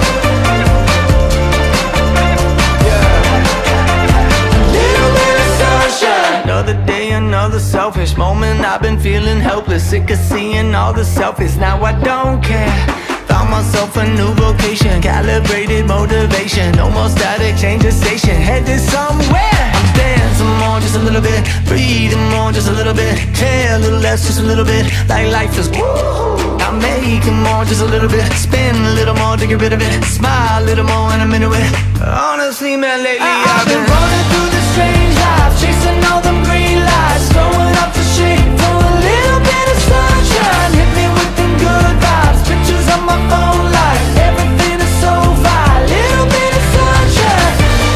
yeah, a little bit of sunshine. Another day, another selfish moment. I've been feeling helpless, sick of seeing all the selfies. Now I don't care. Found myself a new vocation, calibrated motivation. No more static, change the station, headed somewhere. I'm dancing more, just a little bit. Breathing more, just a little bit. Care a little less, just a little bit. Like life is woo. I'm making more, just a little bit. Spin a little more to get rid of it. Smile a little more and I'm into it. Honestly, man, lately I've been running through this strange life, chasing all them green lights, throwing up the shade for a little bit of sunshine. Hit me with them good vibes, pictures on my phone like everything is so fine. Little bit of sunshine,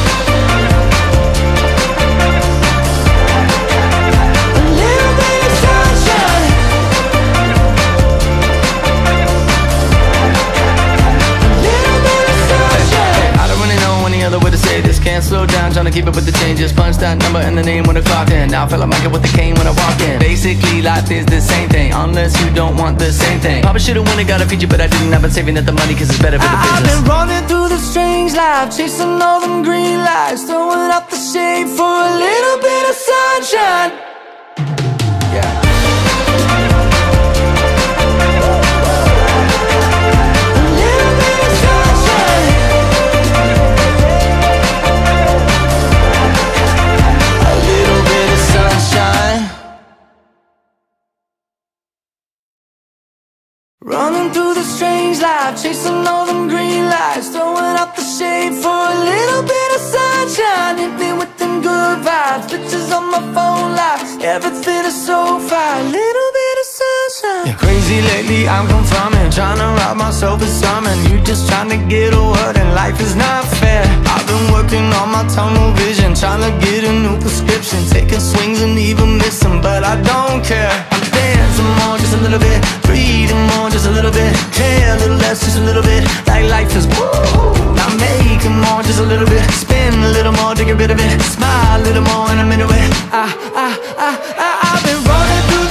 a little bit of sunshine, a little bit of sunshine. I don't really know any other way to say this. Can't slow down, trying to keep up with the changes. Punch that number and the name when I clocked in. Now I feel like Michael with the cane when I walk in. Basically life is the same thing, unless you don't want the same thing. Probably should've won and got a feature, but I didn't. I've been saving up the money cause it's better for the business. I've been running through the strange life, chasing all them green lights, throwing up the shade for a little bit of sunshine. Yeah. Running through the strange life, chasing all them green lights, throwing up the shade for a little bit of sunshine. Hit me with them good vibes, pictures on my phone like everything is so fine. Little bit of sunshine. Yeah, crazy lately, I'm confirmin, trying to rob myself of something. You just trying to get a word and life is not fair. I've been working on my tunnel vision, trying to get a new prescription, taking swings and even missing, but I don't care. I'm dancing more, just a little bit. Breathing more, just a little bit. Care a little less, just a little bit. Like life is woo. I'm making more, just a little bit. Spin a little more to get rid of it. Smile a little more and I'm into it. I've been running through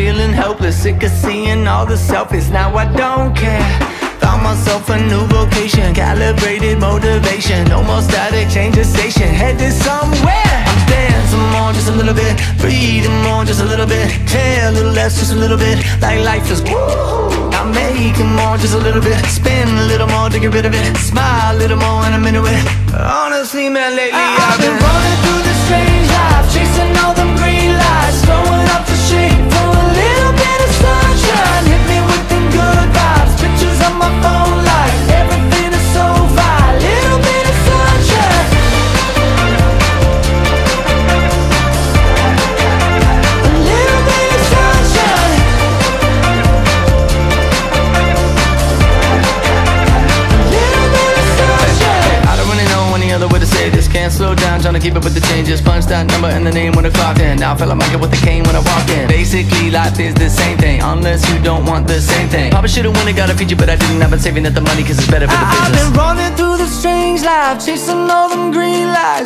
feeling helpless, sick of seeing all the selfish. Now I don't care. Found myself a new vocation, calibrated motivation. No more static, change the station, headed somewhere. I'm dancing more, just a little bit. Breathing more, just a little bit. Care a little less, just a little bit. Like life is woo. I'm making more, just a little bit. Spin a little more to get rid of it. Smile a little more and I'm into it. Honestly, man, lately I've been running through this strange life, chasing all them green lights, throwing up the shade for a little bit of sunshine. Hit me with them good vibes, pictures on my phone like everything is so fine. Little bit of sunshine, a little bit of sunshine, a little bit of sunshine. I don't really know any other way to say this. Can't slow down, trying to keep up with the changes. Punch that number and the name when I clocked in. Now I feel like I get with the cane when I walk in. Basically life is the same thing, unless you don't want the same thing. Probably should've won and got a feature, but I didn't. I've been saving up the money cause it's better for the business. I've been running through the strange life, chasing all them green lights,